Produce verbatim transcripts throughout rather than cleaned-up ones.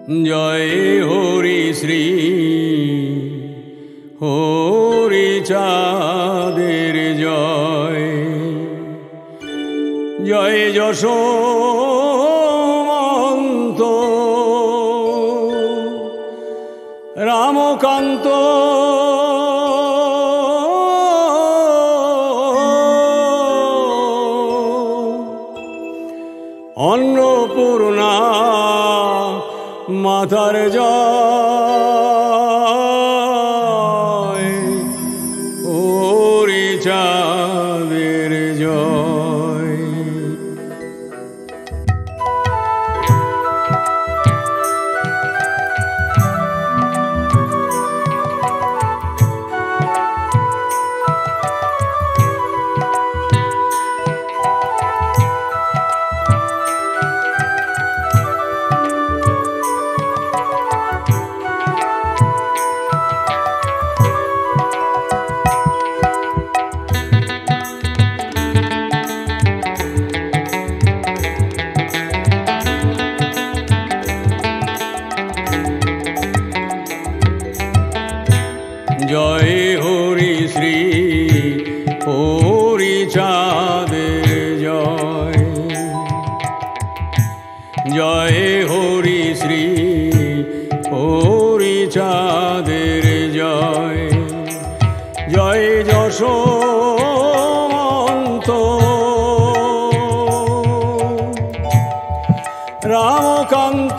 জয় হরি শ্রী হরি চাঁদের জয়, জয় যশোমন্ত রামকান্ত অন্নপূর্ণা মাতার জয়, হরি চাঁদের জয়। জয় হরি শ্রী হরি চাঁদের জয়, জয় হরি শ্রী হরি চাঁদের জয়, জয় যশোমন্ত রামকান্ত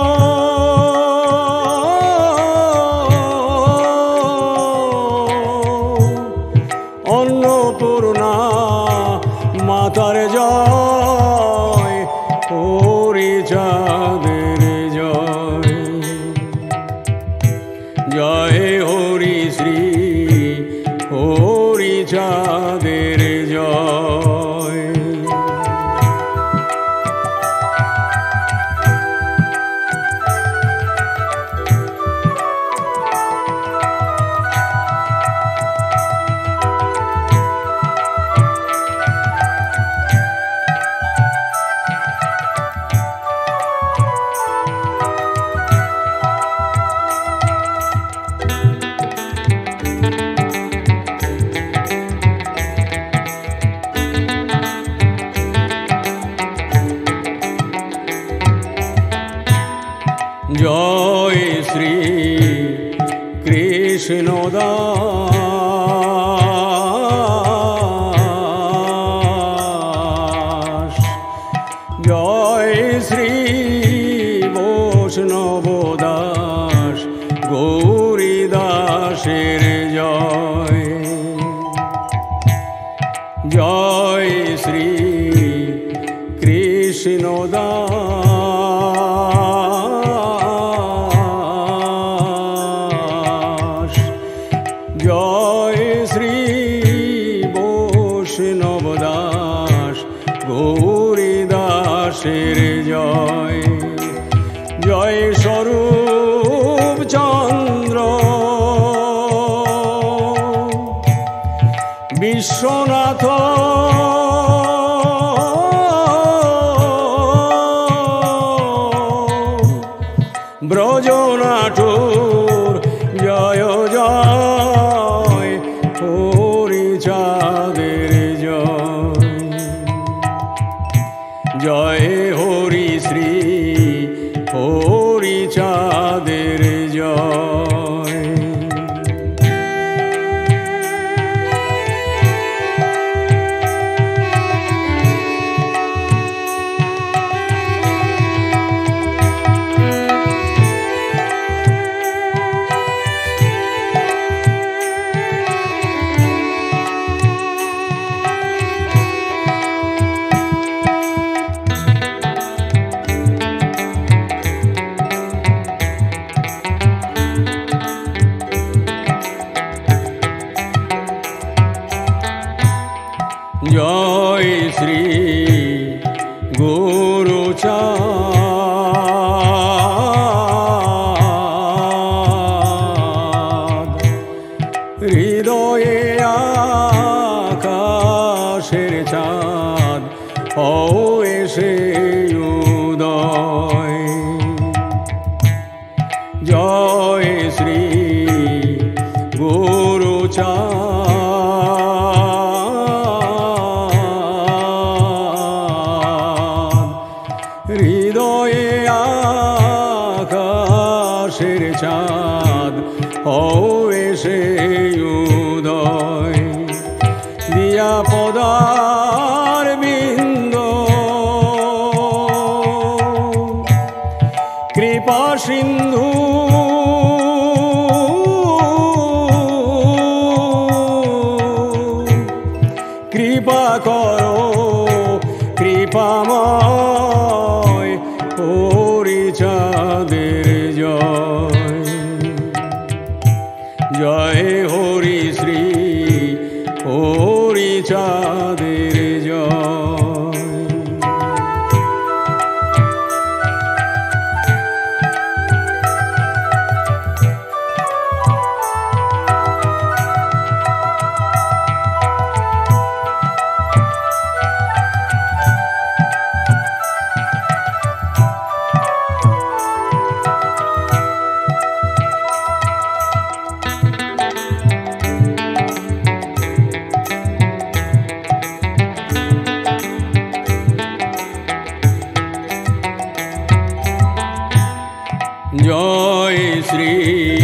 অন্নপূর্ণা মাতার জয়, হরি চাঁদের জয়, জয় হরি শ্রী হরি চাঁদের জয়। জয় শ্রী কৃষ্ণ দাস, জয় শ্রী বৈষ্ণব দাস গৌরী দাসের জয়, জয় শ্রী কৃষ্ণ দাস, জয় শ্রী বৈষ্ণব দাস গৌরী দাসের জয়, জয় স্বরূপ চন্দ্র বিশ্বনাথ ব্রজনাটুর জয় জয়, হরি চাঁদের জয়, জয় হরি শ্রী হরি চাঁদের জয়। জয় শ্রী গুরু চাঁদ, হৃদয়ে আকাশের চাঁদ হও এসে উদয়, হৃদয়ে আকাশের চাঁদ হয়ে সে উদয় দিয়া পদার বিন্দ কৃপা সিন্ধু কৃপা করো কৃপাময় হরিচাঁদের জয় জয় হরি শ্রী হরিচাঁদের জয় জয় শ্রী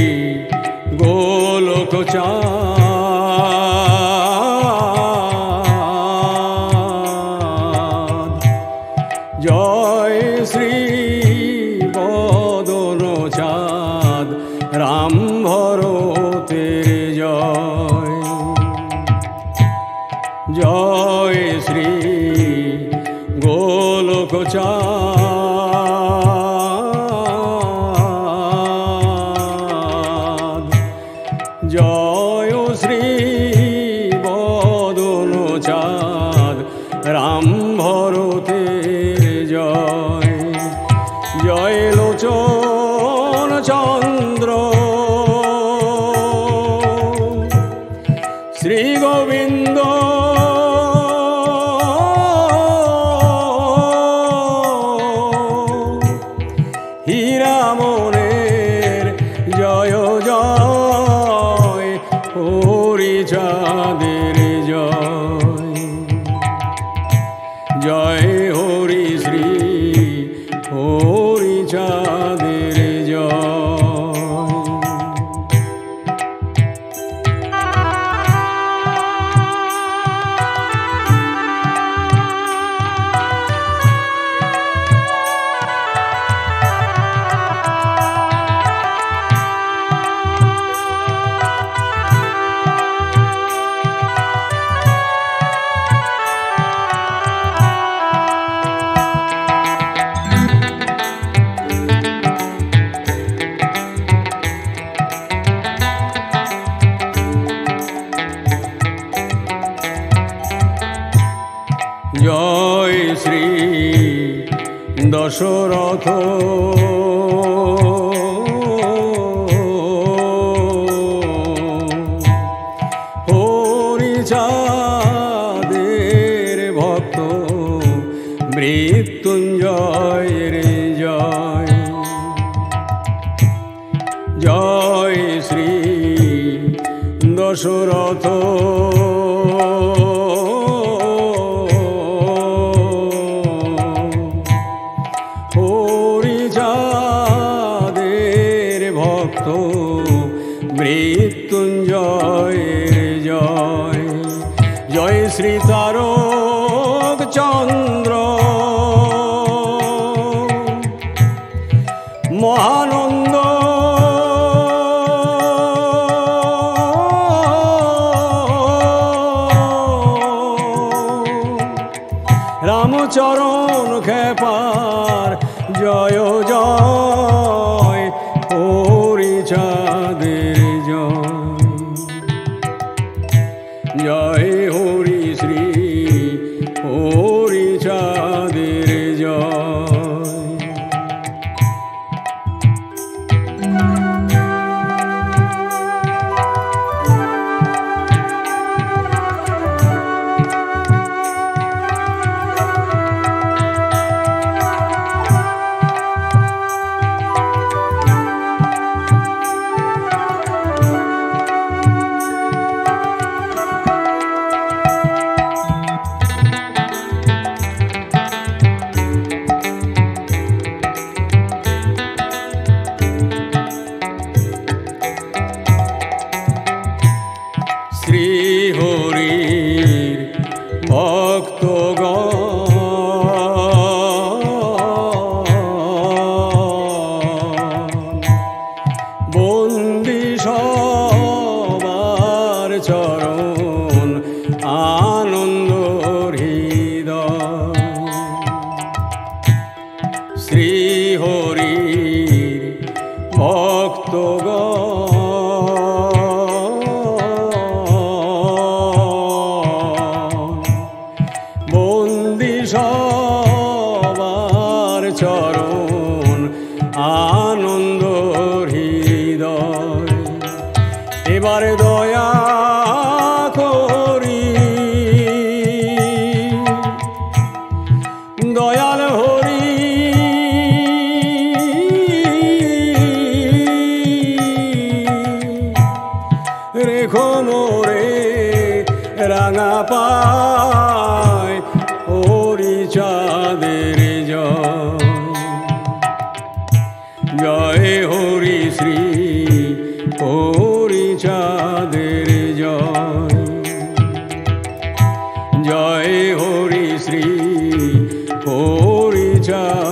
গোলক চাঁদ জয় শ্রী বদন চাঁদ রাম ভরতের জয় জয় শ্রী গোলক চাঁদ জয় শ্রী বদন চাঁদ রাম ভরতের জয় জয় লোচন চন্দ্র শ্রী গোবিন্দ হীরামনের জয় জয় হরিচাঁদের জয় জয় হরি শ্রী হরিচাঁদের জয় জয় শ্রী দশরথ হরিচাঁদের ভক্ত মৃত্যুঞ্জয়ের জয় জয় শ্রী দশরথ হরিচাঁদের ভক্ত মৃত্যুঞ্জয়ের জয় জয় শ্রী তারক চন্দ্র মহানন্দ রামচরণ খেপার জয় জয় হরিচাঁদের জয় জয় হরি শ্রী হরিচাঁদের জয় শ্রী হরির ভক্তগণ বন্দি সবার চরণ আনন্দ হৃদয় এবারে দয়া করি দয়াল হরি রেখো মোরে রাঙা পায় হরি চাঁদের জয় জয় হরি শ্রী হরি চাঁদের জয় জয় হরি শ্রী হরি চাঁদ